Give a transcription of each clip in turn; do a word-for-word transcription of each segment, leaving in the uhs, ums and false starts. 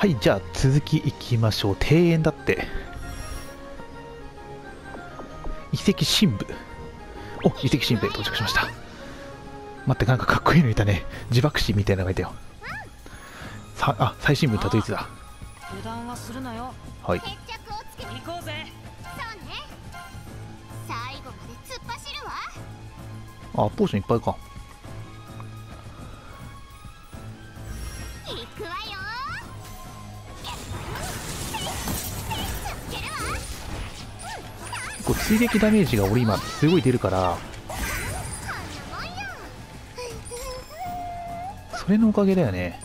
い、じゃあ続きいきましょう。庭園だって。遺跡深部。お、遺跡深部へ到着しました。待って、なんかかっこいいのいたね。自爆死みたいなのがいたよ。さあ、最新部にたどり着いた。 油断はするなよ。 はい。 決着をつけ行こうぜ。そうね。最後まで突っ走るわ。 あ、ポーションいっぱいか。 行くわよ。 こう追撃ダメージが俺今すごい出るから、それのおかげだよね。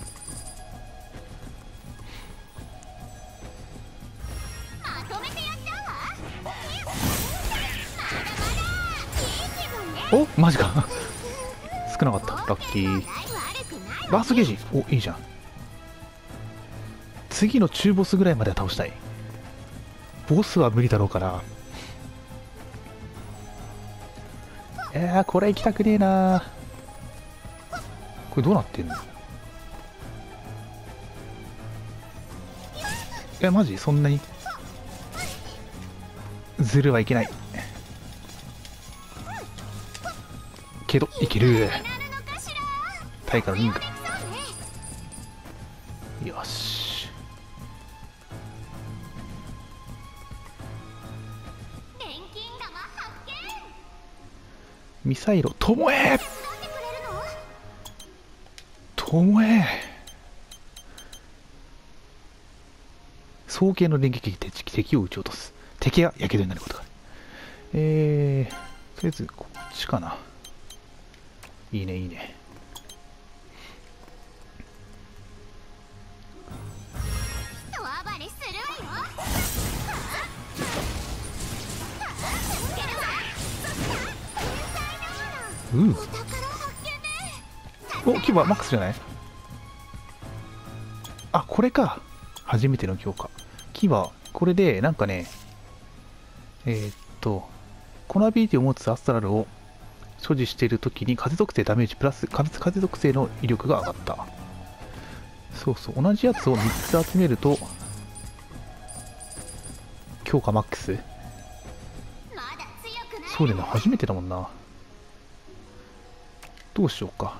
お、マジか少なかった。ラッキー。ラストゲージ。お、いいじゃん。次の中ボスぐらいまでは倒したい。ボスは無理だろうから。えー、これ行きたくねえな。これどうなってんの？え、マジそんなにずるはいけない。けどいける。対価のリンク。よし。ミサイロ、ともえともえ双形の電撃で敵を撃ち落とす。敵がやけどになることがある。えー、とりあえずこっちかな。いいねいいね。うん。お、キバマックスじゃない？あ、これか。初めての強化。キバ、これで、なんかね、えー、っと、このアビリティを持つアストラルを所持しているときに風属性ダメージプラス風風属性の威力が上がった。そうそう、同じやつをみっつ集めると、強化マックス。そうだよね、初めてだもんな。どうしようか。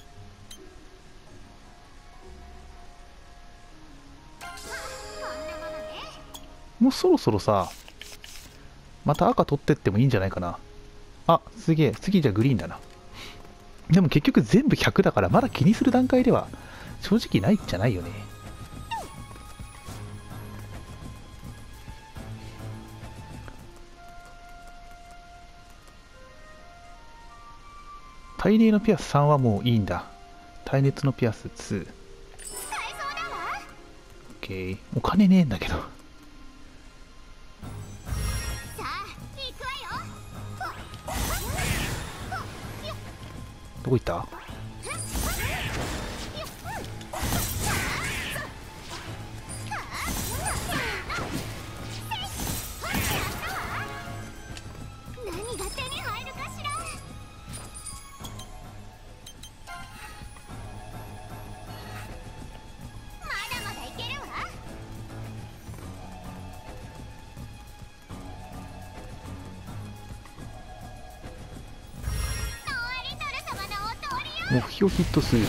もうそろそろさ、また赤取ってってもいいんじゃないかな。あ、すげえ。次じゃグリーンだな。でも結局全部ひゃくだから、まだ気にする段階では正直ないじゃないよね。耐冷のピアスさんはもういいんだ。耐熱のピアスに。オッケー。お金ねえんだけど。どこ行った？目標ヒット数。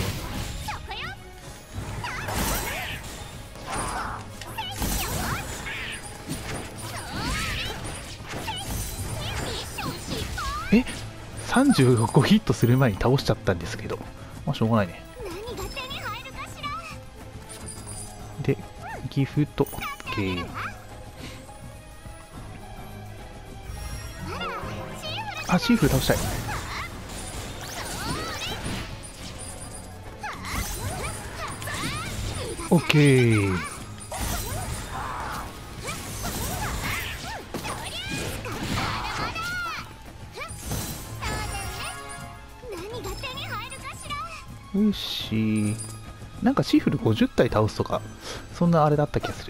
え、さんじゅうごヒットする前に倒しちゃったんですけど、まあしょうがないね。でギフト OK。 あ、シーフ倒したい。オッケー。よし。なんかシーフルごじゅったい倒すとか、そんなあれだった気がする。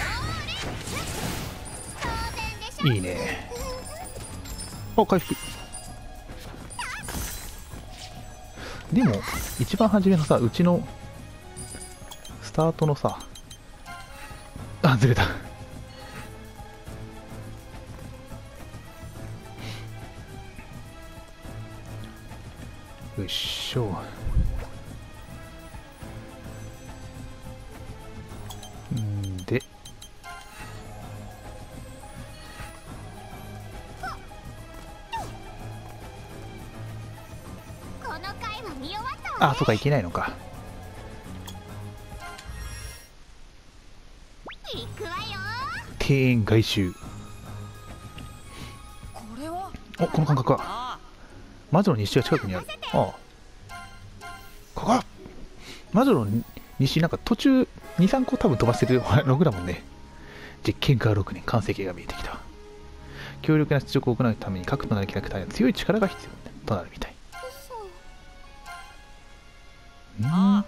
いいね。あ、回復。 でも一番初めのさ、うちのスタートのさ、あ、ずれた。よいしょ。んで、 この回は見終わったわね。 あ、そうか、いけないのか。 行くわよ。 庭園外周。 これはお、この感覚はあ魔女の西が近くにある。ああ、ここ。魔女の西、なんか途中に、さんこ多分飛ばしてるログだもんね。実験からろくねん、完成形が見えてきた。強力な出力を行うために核となるキャラクターには強い力が必要となるみたい。 嘘。ようーん、 あ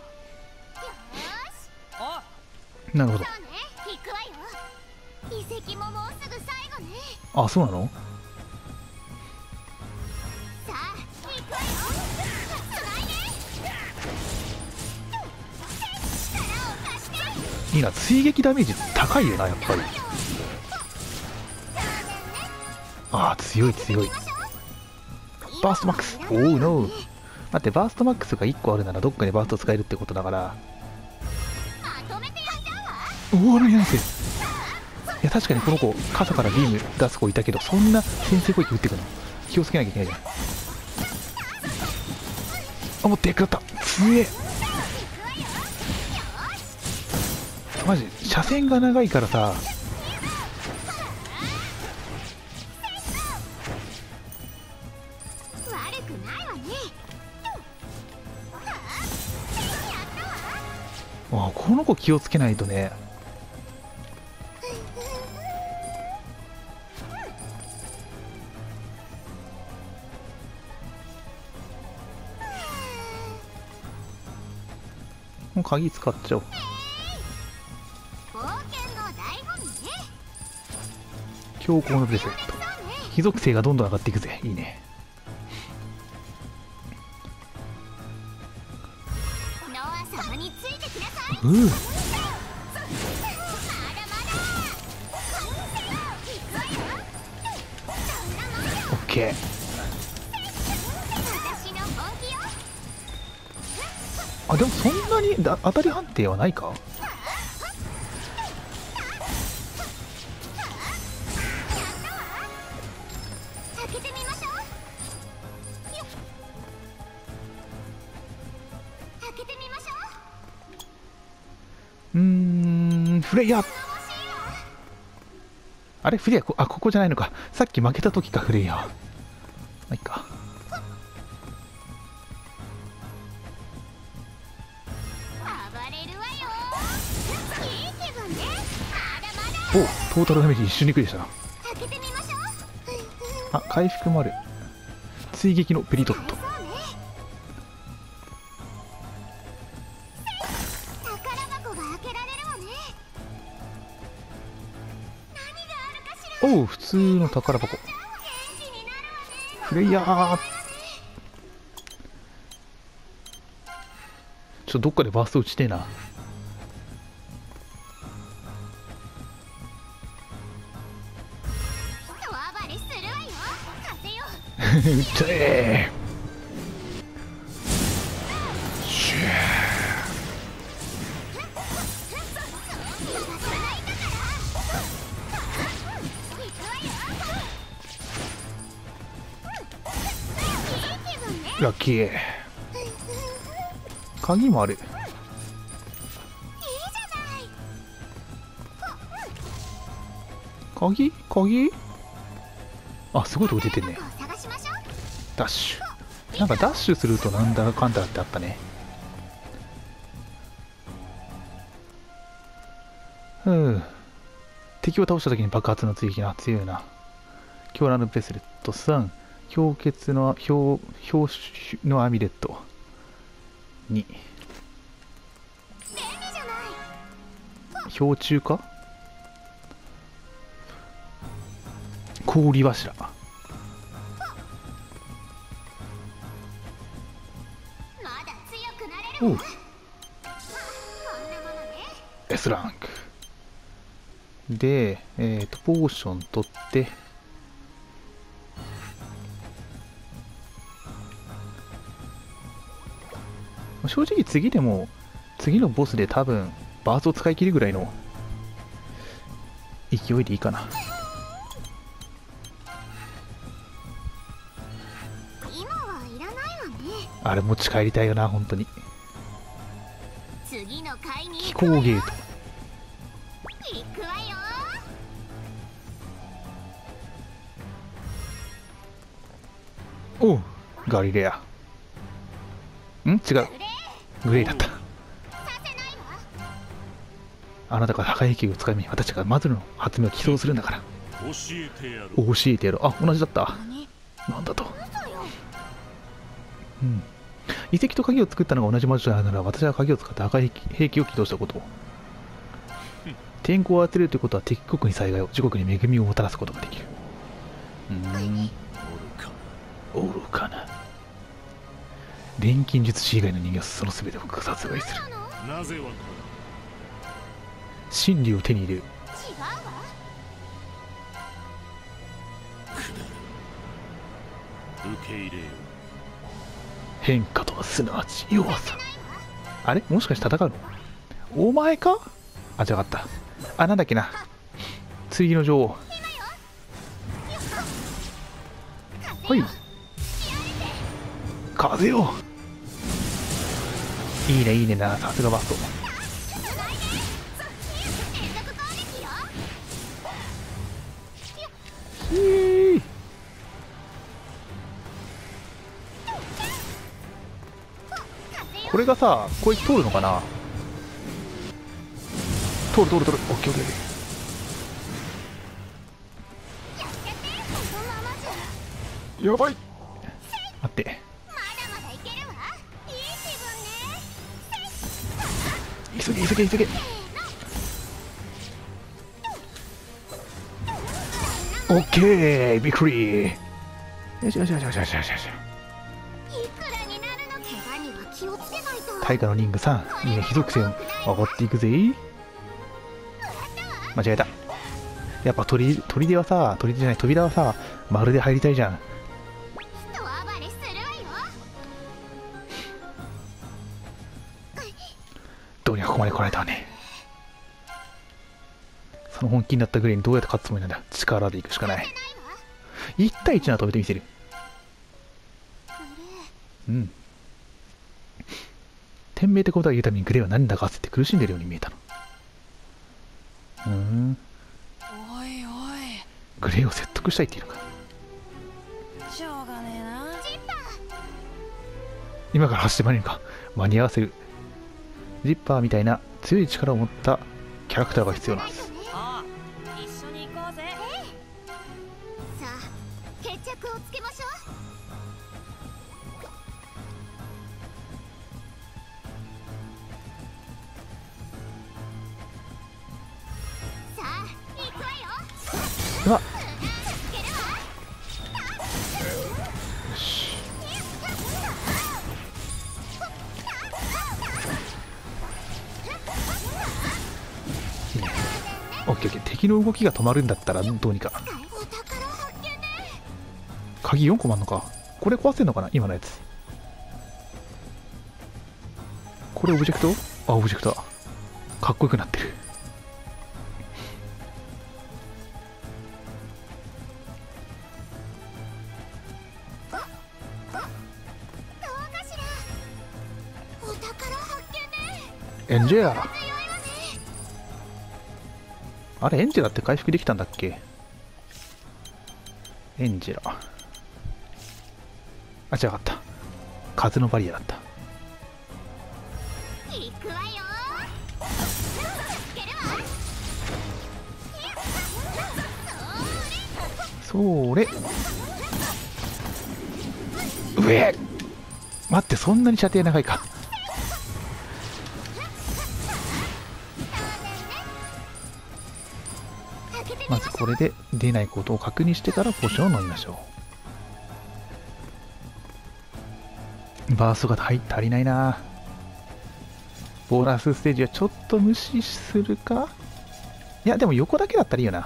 ーし。 おなるほど。 そうね。行くわよ。遺跡ももうすぐ最後ね。 あ、そうなの？ さあ、行くわよ。つないで。力を貸して。 いいな、追撃ダメージ高いよな、やっぱり。ああ、強い強い。バーストマックス。おーノー。待って、バーストマックスがいっこあるならどっかでバースト使えるってことだから。 まとめてやっちゃうわ。 おお、何なんせ。いや、確かにこの子、傘からビーム出す子いたけど、そんな先制攻撃打ってくの気をつけなきゃいけないじゃん。あ、もうでかかった。強え。マジ、車線が長いからさ。 悪くないわね。 あ、この子気をつけないとね。もう鍵使っちゃおう。 冒険の醍醐味ね。 強行のブレスレット。非属性がどんどん上がっていくぜ。いいね。 ノア様についてきなさい。 うう、 まだまだ。行くわよ。そんなもんよ。 オッケー。 私の本気よ。 あ、でもそんなにだ当たり判定はないか。 開けてみましょう。よっ。開けてみましょう。 うーん、フレイヤー。 惜しいわ。 あれフレイヤーこ、あ、ここじゃないのか。さっき負けた時か、フレイヤー。まあいいか。 暴れるわよ。いい気分ね。まだまだ。 お、トータルダメージ一瞬にくりでしたな。 開けてみましょう。 あ、回復もある。追撃のペリトット。 そうね。宝箱が開けられるわね。何があるかしら。 おう、普通の宝箱。 元気になるわね。 フレイヤー。ちょっとどっかでバースト打ちてえな。 人暴れするわよ。風よ。 打っちゃえー。シュー。 逃がさないんだから。行くわよ。いい気分ね。 ラッキー。鍵もある。 いいじゃない。 鍵鍵あ、すごいとこ出てんね。 宝箱を探しましょう。 ダッシュ。なんかダッシュするとなんだかんだってあったね。うん。敵を倒した時に爆発の追撃が強いな。狂乱のブレスレットさん。氷結の氷、氷のアミレットに。 便利じゃない。 氷柱か氷柱。 まおう、 こんなものね。 S ランクで、えっとポーション取って、正直次でも次のボスで多分バースを使い切るぐらいの勢いでいいかな。 今はいらないわね。 あれ持ち帰りたいよな本当に。 次の階に気行くわよ。 候ゲート、 行くわよ。 おう、ガリレア、ん違う、 グレーグレイだった。 させないわ。 あなたが破壊兵器を使いに私がマズルの発明を起動するんだから教えてやる。 教えてやろう。あ、同じだった。 何？ なんだと。 嘘よ。 うん遺跡と鍵を作ったのが同じ魔女であるなら、私は鍵を使って破壊兵器を起動したことを。天候を当てるということは敵国に災害を、自国に恵みをもたらすことができる。うーん、愚かな。錬金術師以外の人間はその全てを殺害する。 なぜわか真理を手に入れる。 違うわ。 る。受け入れよ。 変化とはすなわち弱さ。あれもしかして戦うのお前か。あ、違った。あ、なんだっけな、次の女王。はい風よ。いいねいいねな、さすがバスト。 連続攻撃よ。 ひーこれがさ、攻撃通るのかな。通る通る通る。オッケーオッケーオッケやっちゃって。このままじゃー。やばい。待って、 まだまだいけるわ。いい気分ね。 急げ急げ急げ。オッケー、びっくり。よしよしよしよしよしよしよし。 いくらになるの。怪我には気をつけないと。 大化のリングさん、いいね、非属性を上がっていくぜ。間違えた。やっぱ鳥砦はさ、砦じゃない、扉はさ、まるで入りたいじゃん。 人暴れするわよ。 どうにかここまで来られたわね。その本気になったグレイにどうやって勝つつもりなんだ。力でいくしかない。いち対いちなら止めてみせる。うん。天命ってことを言うためにグレイは何だか焦って苦しんでいるように見えたの。うーん。 おいおい、 グレイを説得したいっていうのか。 しょうがねえな。 今から走って間に合うか。間に合わせる。ジッパーみたいな強い力を持ったキャラクターが必要なんです。 ああ、一緒に行こうぜ。 さあ決着をつけましょう。さあ行くわよ。 うわっ、 つけるわ。 よし。いいね。オッケーオッケー。敵の動きが止まるんだったらどうにか。 お宝発見ね。 鍵よんこもあんのか。これ壊せんのかな今のやつ。これオブジェクト。あ、オブジェクトだ。かっこよくなってる。 どうかしら。お宝発見ね。 エンジェラ。 強いわね。 あれエンジェラって回復できたんだっけ。エンジェラ、あ、違かった。風のバリアだった。 行くわよ。つけるわ。 それ上。待って、そんなに射程長いか。まずこれで出ないことを確認してからポーションを飲みましょう。バーストが足りないな。 ボーナスステージはちょっと無視するか。いやでも横だけだったらいいよな。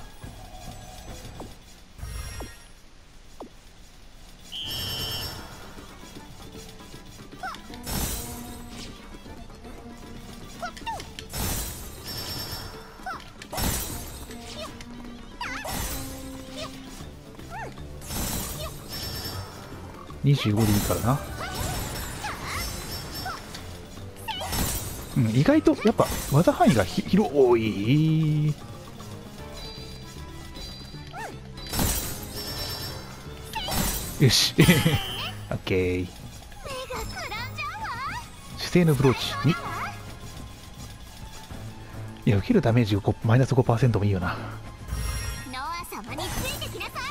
にじゅうごでいいからな。うん、意外とやっぱ技範囲がひ広い。よしオッケー。姿勢のブローチに。いや受けるダメージがマイナス ごパーセント もいいよな。 ノア様についてきなさい。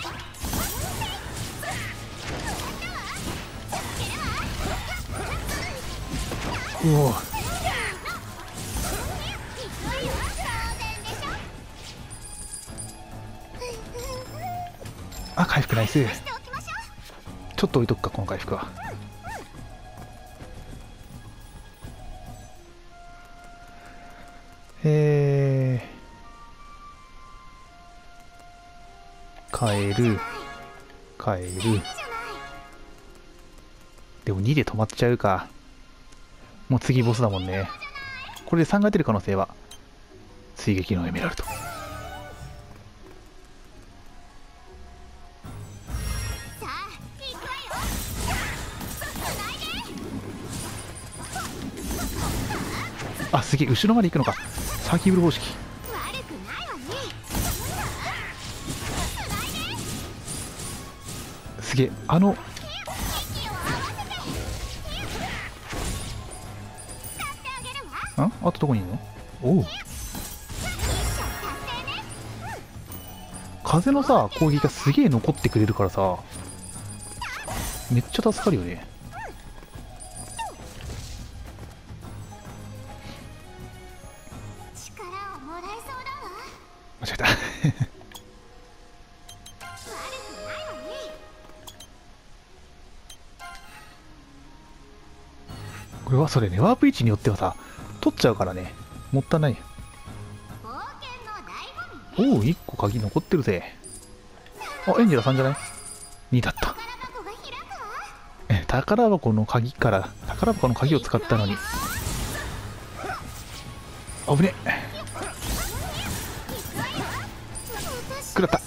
うおあ、回復ナイス。ちょっと置いとくかこの回復は。えー、変える変える。でもにで止まっちゃうか。もう次ボスだもんね。これでさんが出る可能性は追撃のエメラルド。あ、すげえ後ろまで行くのか。サーキューブル方式。すげえあのんあとどこにいるの。おう風のさ攻撃がすげえ残ってくれるからさめっちゃ助かるよね。 力をもらえそうだわ。 間違えた悪くないわね。 これはそれねワープ位置によってはさ取っちゃうからねもったいない。 冒険の醍醐味ね。 おおいっこ鍵残ってるぜ。あエンジェラさんじゃない。にだった。 宝箱が開くわ。 え宝箱の鍵から宝箱の鍵を使ったのに危ねえ。食らった。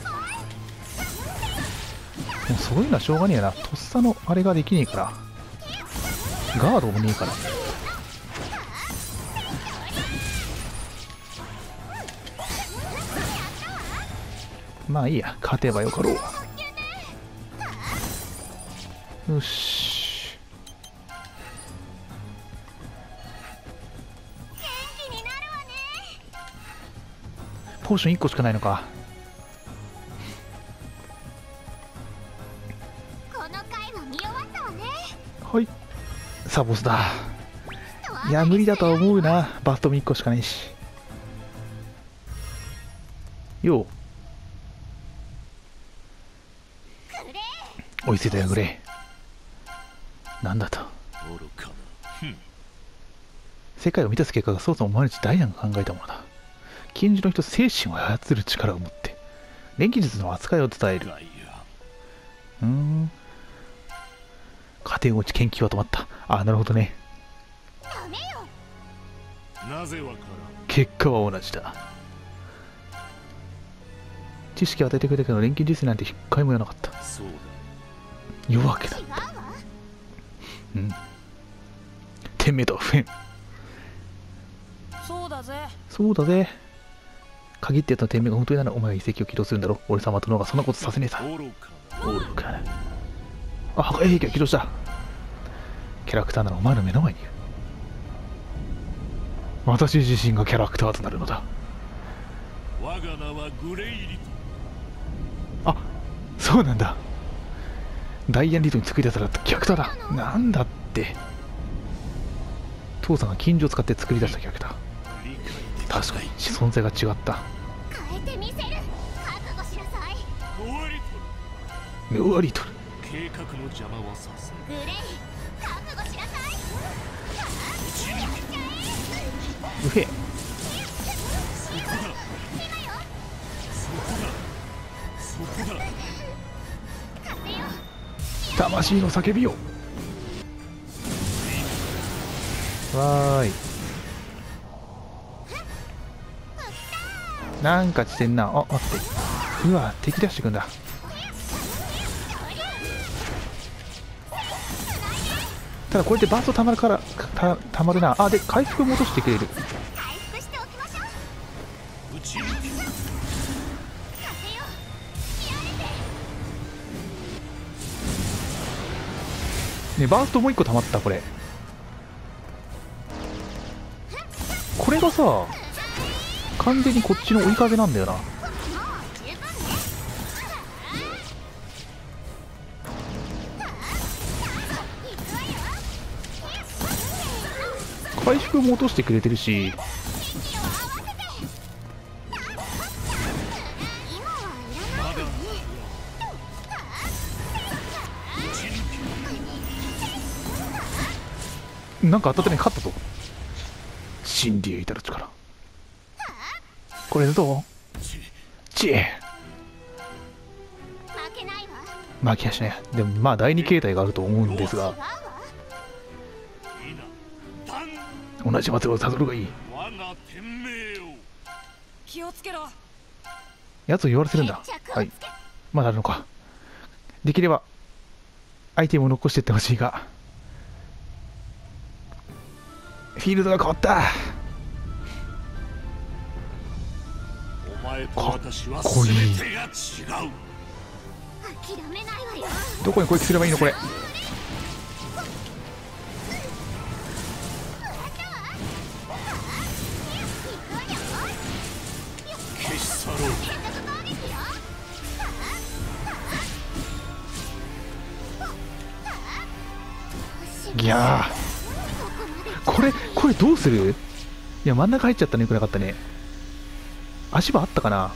もうそういうのはしょうがねえな。とっさのあれができねえからガードもねえから。まあいいや勝てばよかろう。よし元気になるわね。 ポーションいっこしかないのか。 この回は見終わったわね。 はいさあボスだ。いや無理だとは思うな。バストもいっこしかないし。よう追いついたよグレイ。なんだと。 愚かな。ふん。 世界を満たす結果がそもそも毎日ダイアンが考えたものだ。金字の人精神を操る力を持って錬金術の扱いを伝える。 ガイうーん家庭落ち研究は止まった。ああなるほどね。 ダメよ。 アなぜわからん。 結果は同じだ。知識を与えてくれたけど錬金術なんて一回もやらなかった。 そうだ。 夜明けだ。 違うわ。 うん天命とは不変。 そうだぜ。 そうだぜ。限ってやった天命が本当にならお前は遺跡を起動するんだろ。俺様との方がそんなことさせねえさ。 愚かな。 愚かな。あ、兵器が起動した。キャラクターならお前の目の前にいる。私自身がキャラクターとなるのだ。 我が名はグレイリあ、そうなんだ。ダイアンリードに作り出されたキャラクターだ。なんだって。父さんが金城を使って作り出したキャラクター。 ト。理解でき確かに存在が違った。 変えてみせる。覚悟しなさい。 終わりメオアリートル。 とる。計画の邪魔はさせん。 グレイ、覚悟しなさい。 うちにうへ。魂の叫びよ。わーい。なんかしてんな。あ、待って。うわ、敵出してくんだ。ただこれでバーストたまるからたたまるな。あ、で回復戻してくれる。 回復しておきましょう。 打ち抜け風よね、バーストもう一個たまった。これこれがさ完全にこっちの追い風なんだよな。 もう十分ね。行くわよ。 回復も落としてくれてるし、 息を合わせて。今はいらないよね。 打ち抜なんか当たってね、勝ったぞ。真理へ至る力。これでどう？ けちチェ負けないわ。 負けやしね。でもまあ第二形態があると思うんですが、 違うわ。 いな断同じ末路をたどるがいい。 我が天命を気をつけろ。 やつを言われてるんだ。はい。まだあるのか。できればアイテムを残していってほしいが、フィールドが変わった。 お前と私はかっこいい全てが違う。 諦めないわよ。 どこに攻撃すればいいのこれ。 消し去ろう。 連続攻撃よ。 ギャー。 ここまでこれこれどうする？いや真ん中入っちゃったね。よくなかったね。足場あったかな。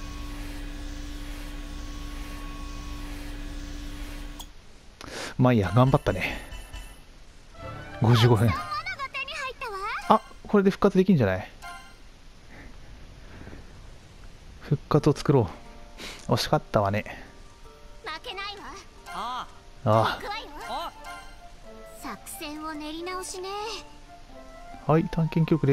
まあいいや、頑張ったね。ごじゅうごふん。 物が手に入ったわ。 あ、これで復活できんじゃない？復活を作ろう。惜しかったわね。 負けないわ。 ああ行くわよ。 あ。 作戦を練り直しね。 あ、はい、探検記録です。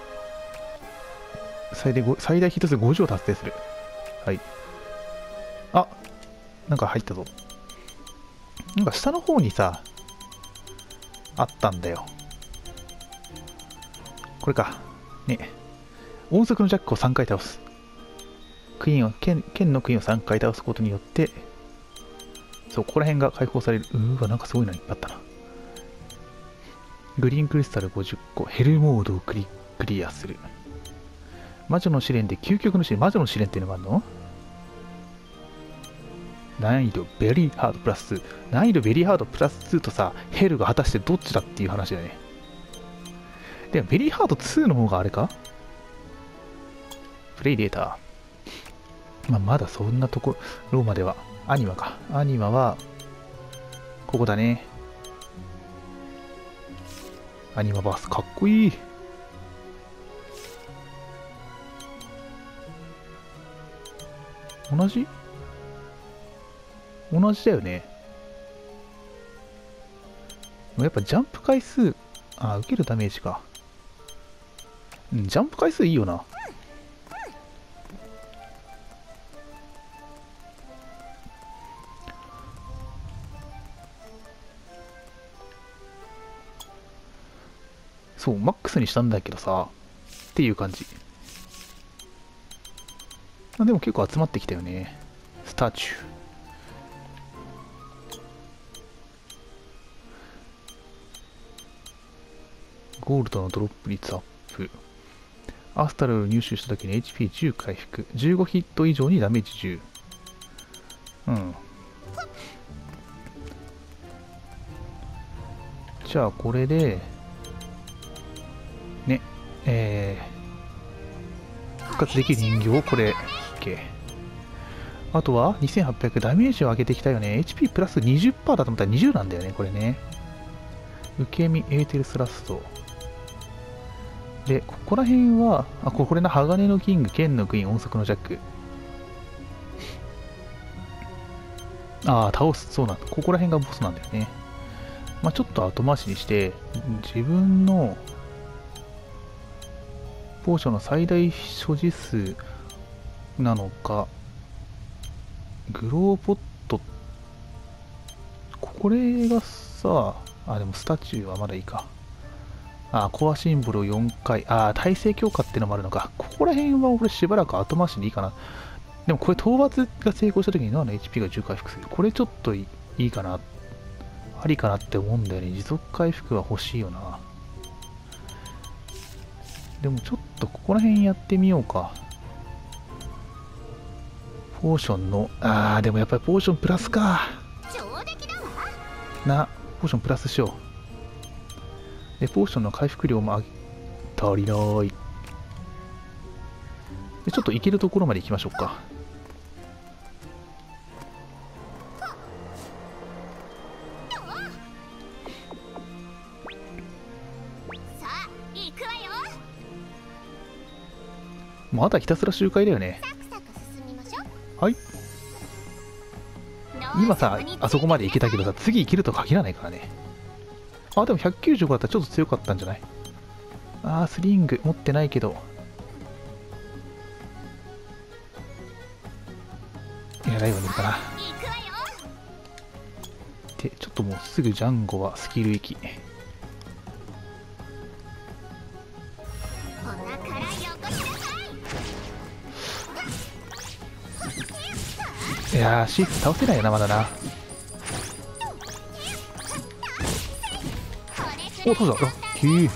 最大ご最大ヒット数ごじゅうを達成する。はい。あ、なんか入ったぞ。なんか下の方にさ、あったんだよ。これか。ね。音速のジャックをさんかい倒す。クイーンを、剣、剣のクイーンをさんかい倒すことによって、そう、ここら辺が解放される。うーわ、なんかすごいのいっぱいあったな。グリーンクリスタルごじゅっこ、ヘルモードをクリクリアする。魔女の試練で究極の試練、魔女の試練っていうのがあるの？難易度ベリーハードプラスに。難易度ベリーハードプラスにとさ、ヘルが果たしてどっちだっていう話だよね。でもベリーハードにの方があれか？プレイデータ。まあ、まだそんなところまでは。アニマか。アニマは、ここだね。アニマバース、かっこいい。同じ同じだよね。やっぱジャンプ回数、あ、受けるダメージか。うん、ジャンプ回数いいよな。そう、マックスにしたんだけどさ、っていう感じ。あ、でも結構集まってきたよね。スタチュー。ゴールドのドロップ率アップ。アスタルを入手した時に エイチピーじゅう 回復。じゅうごヒット以上にダメージじゅう。うん。じゃあこれで、ね、えー、復活できる人形をこれ、OK。あとはにせんはっぴゃくダメージを上げてきたよね。エイチピー プラス にじゅっパーセント だと思ったらにじゅうなんだよね、これね。受け身エーテルスラスト。 で、ここら辺は、あ、ここれな、鋼のキング、剣のクイーン、音速のジャック。ああ、倒す、そうなんだ。ここら辺がボスなんだよね。まあちょっと後回しにして、自分のポーションの最大所持数なのか、グローポット、これがさ、あ、でもスタチューはまだいいか。あ、コアシンボルをよんかい、あ、耐性強化っていうのもあるのか。ここら辺は俺しばらく後回しでいいかな。でもこれ討伐が成功した時になな エイチピー がじゅう回復する。これちょっといいかな。ありかなって思うんだよね。持続回復は欲しいよな。でもちょっとここら辺やってみようか。ポーションの、あー、でもやっぱりポーションプラスか。な、ポーションプラスしよう。で、ポーションの回復量も足りない。で、ちょっと行けるところまで行きましょうか。まだひたすら周回だよね。はい。今さ、あそこまで行けたけどさ、次行けると限らないからね。あ、でもひゃくきゅうじゅうごだったらちょっと強かったんじゃない？あー、スリング持ってないけど。いや、ライバルいるかな。で、ちょっともうすぐジャンゴはスキル域。いやー、シーフ倒せないよな、まだな。お、そうだ、ラッキー。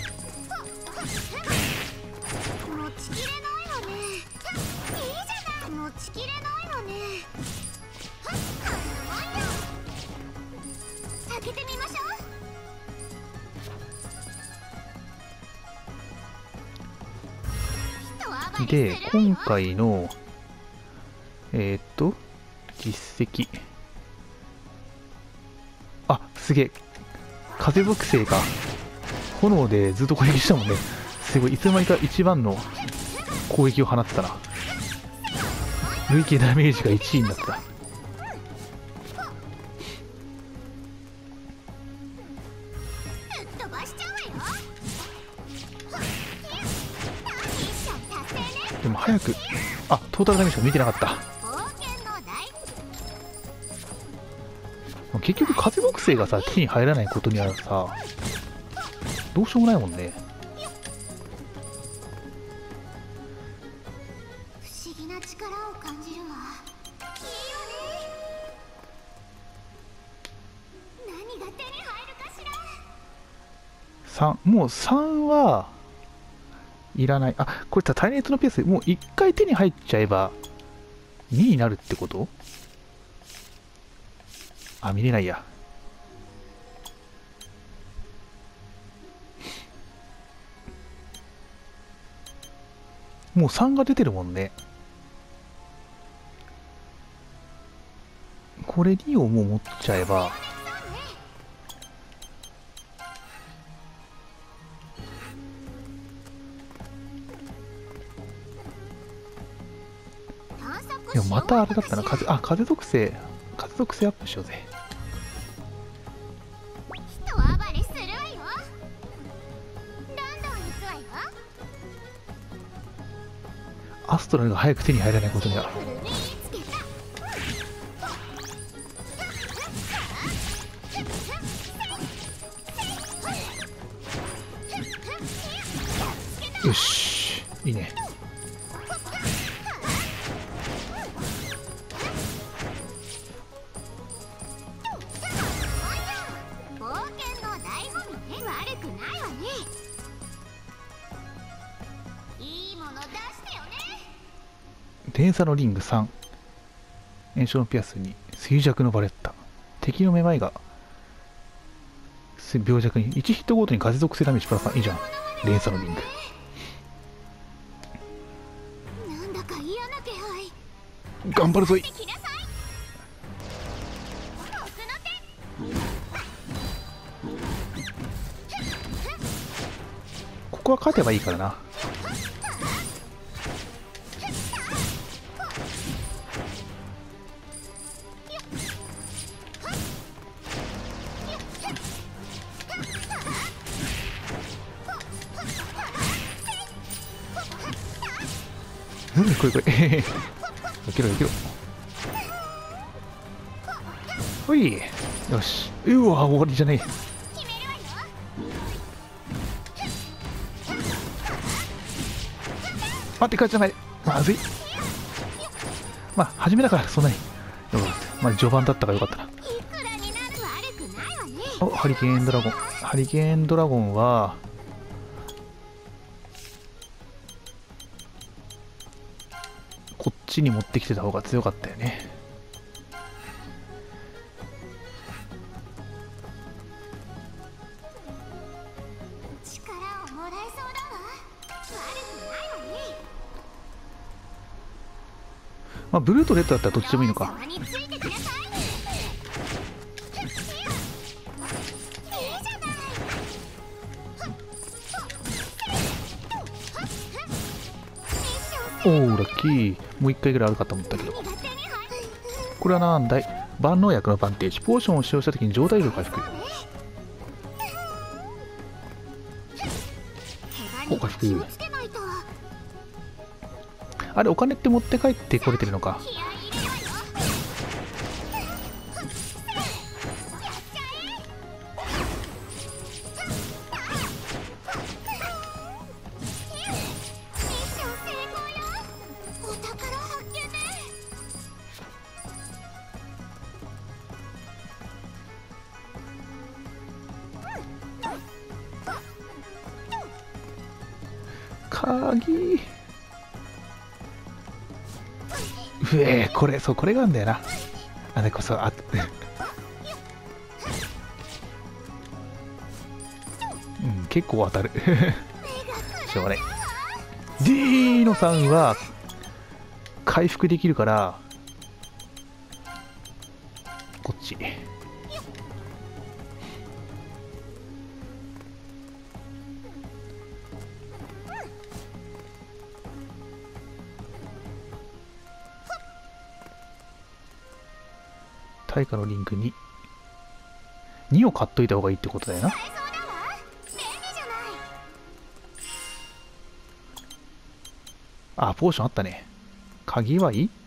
で、今回の、えー、っと、実績。あ、すげえ。風属性が炎でずっと攻撃したもんね。すごい、いつの間にか一番の攻撃を放ってたな。累計ダメージがいちいになった。でも早く、あ、トータルダメージが見てなかった。結局風属性がさ手に入らないことにはさどうしようもないもんね。 不思議な力を感じるわ。いいよね。何が手に入るかしら。 さん、もうさんはいらない。あ、これさ、耐熱のペースでもういっかい手に入っちゃえばにになるってこと？あ、見れないや。もうさんが出てるもんね。これにをもう持っちゃえば。でもまたあれだったな。風、あ、風属性、風属性アップしようぜ。アストラルが早く手に入らないことには。よし、いいね。連鎖のリングさん、炎症のピアスに衰弱のバレッタ、敵のめまいが病弱にいちヒットごとに風属性ダメージプラスさん。いいじゃん。連鎖のリングなんだか嫌な気配。 頑張るぞい。ここは勝てばいいからな。うん、これこれ。よけろよけろ。ほい。よし。うわ、終わりじゃねえ。待って、勝ちじゃない。まずい。まあ、初めだから、そんなに。よかった。まあ、序盤だったからよかったな。お、ハリケーンドラゴン。ハリケーンドラゴンは、こっちに持ってきてた方が強かったよね。 力をもらえそうだわ。悪くないわね。 まあ、ブルーとレッドだったらどっちでもいいのか。 様についてください。 おー、ラッキー。もう一回ぐらいあるかと思ったけど。これはなんだい。万能薬のバンテージ。ポーションを使用したときに状態力回復。お、回復。あれ、お金って持って帰ってこれてるのか。鍵。うえー、これ、そう、これがあるんだよな。あれこそ、あ、うん、結構当たる。しょうがない。ディーノさんは、回復できるから、こっち。対価のリンクににを買っといた方がいいってことだよな。あ、ポーションあったね。鍵はいい？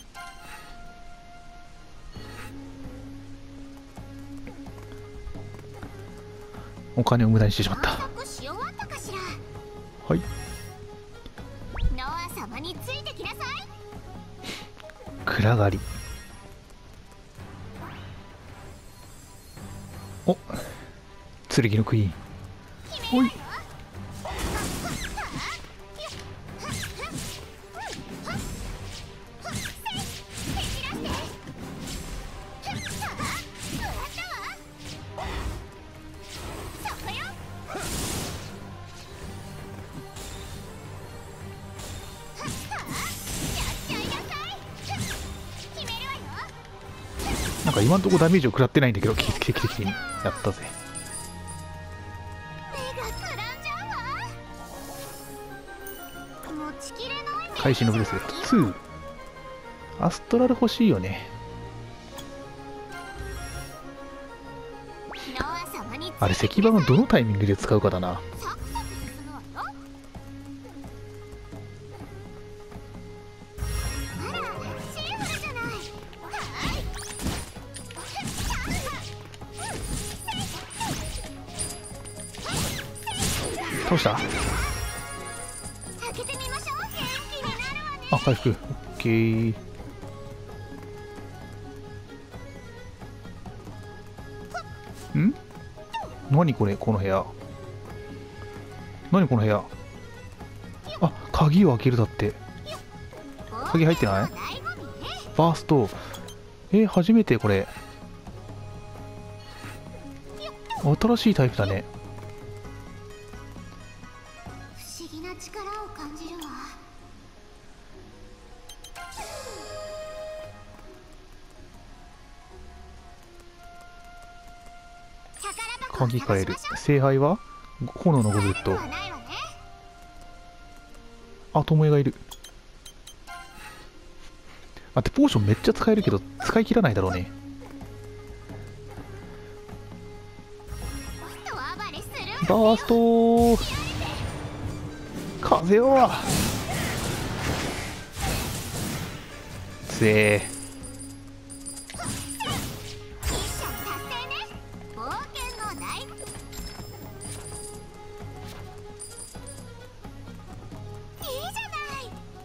お金を無駄にしてしまった。はい。 ノア様についてきなさい。 暗がり。お、剣のクイーン。ほい。なんか今んとこダメージを食らってないんだけど、奇跡的にやったぜ。開始のブレスレットツー。アストラル欲しいよね。あれ石板をどのタイミングで使うかだな。倒した？あ、回復。オッケー。ん？何これ、この部屋。何この部屋。あ、鍵を開けるだって。鍵入ってない？バースト。えー、初めてこれ。新しいタイプだね。 不思議な力を感じるわ。 鍵変える。聖杯は炎のゴブレット。 あ、ともえがいる。あってポーションめっちゃ使えるけど使い切らないだろうね。 人暴れするバーストー風よつえーミッション達成ね。冒険の大いいじゃない。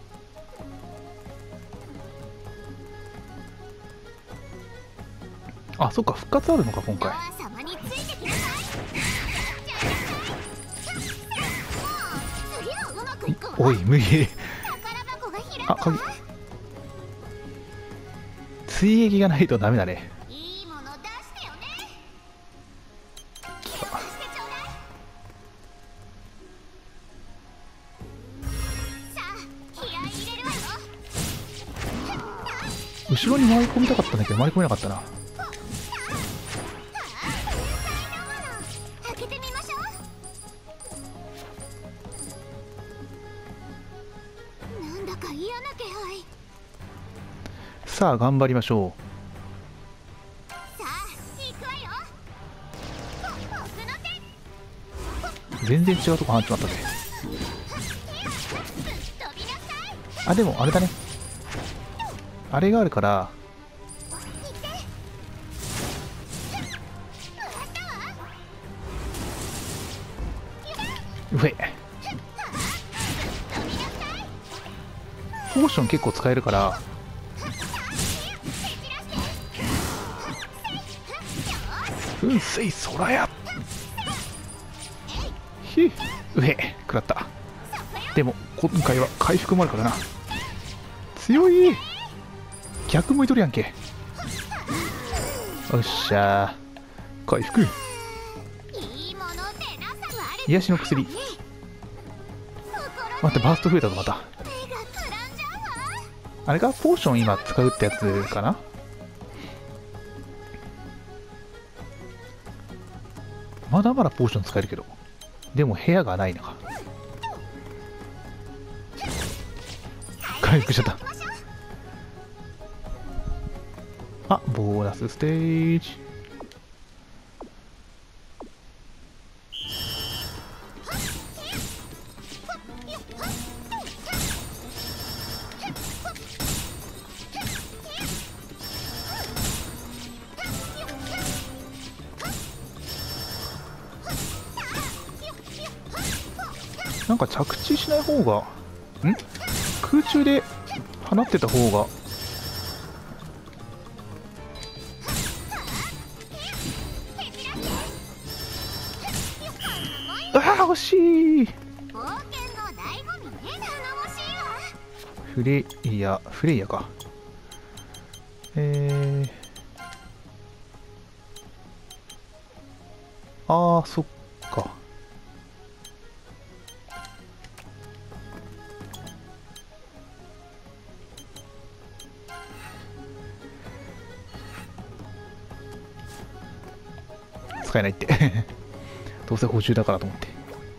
あ、そっか復活あるのか今ノ回。 ア様についてきなさい。もう次はうまくいくわ。 おい無理。 宝箱が開あ、 くわ。 鍵追撃がないとダメだね。 いいもの出してよね。記録してちょうだい。さあ気合い入れるわよ。 後ろに回り込みたかったんだけど回り込めなかったな。 開けてみましょう。なんだか嫌な気配。 さあ頑張りましょさあ行くわよ。僕の手う。全然違うとこ入っちまったぜ。 飛びなさい。 あでもあれだね、あれがあるから上ポーション結構使えるからうんせいそらやひ上食らった。でも今回は回復もあるからな。強い逆向いとるやんけ。よっしゃー回復。 いいものってなさがある。 癒しの薬。待ってバースト増えたぞまた。 目がくらんじゃうわ。 あれがポーション今使うってやつかな。まだまだポーション使えるけどでも部屋がないのか。回復しちゃった。あ、ボーナスステージ。なんか着地しない方がん空中で放ってた方があー惜しい。 冒険の醍醐味ね。頼もしいわ。 フレイヤフレイヤか。えー、あーそっか。使えないってどうせ補充だからと思って。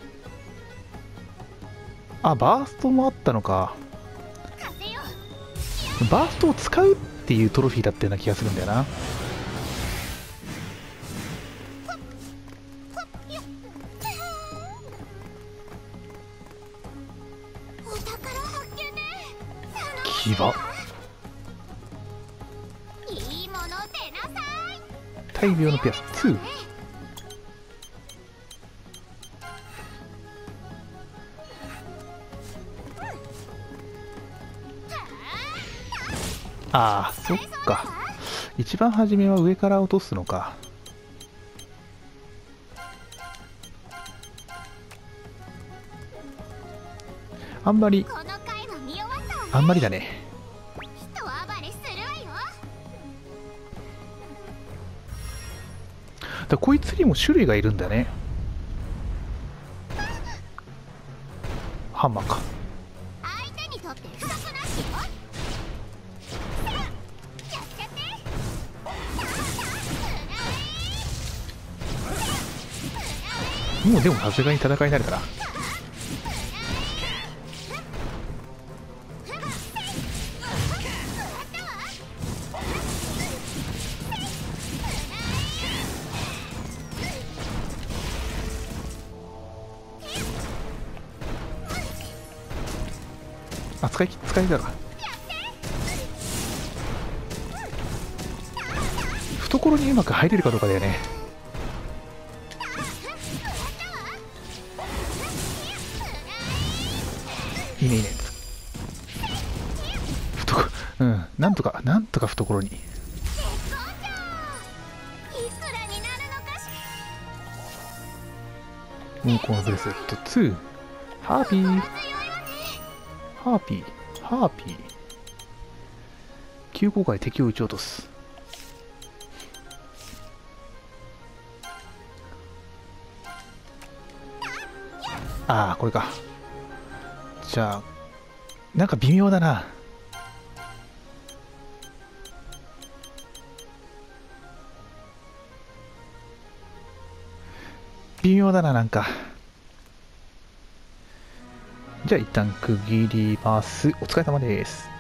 あバーストもあったのか。 風よ。 バーストを使うっていうトロフィーだったような気がするんだよな。 お宝発見ね。 牙いいもの出なさい。 大病のピアスに。ああそっか。一番初めは上から落とすのか。あんまりこの回も見終わったわね。 あんまりだね。 人暴れするわよ。 だからこいつにも種類がいるんだね。ハンマーか。 相手にとって不足なしよ。やっちゃって。 もうでもさすがに戦いになるから。 あ、使い使いだか。懐にうまく入れるかどうかだよね。いいねいいね。懐、うん、なんとかなんとか懐に。 絶好調。いくらになるのかしもうこのブレスレットに。ハーピー強いわね。 ハーピーハーピー急降下で敵を撃ち落とす。ああ、これか。じゃあなんか微妙だな。微妙だな、なんか。じゃあ一旦区切ります。お疲れ様です。